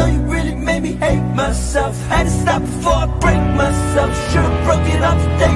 know you really made me hate myself. Had to stop before I break myself. Should've broke it off today.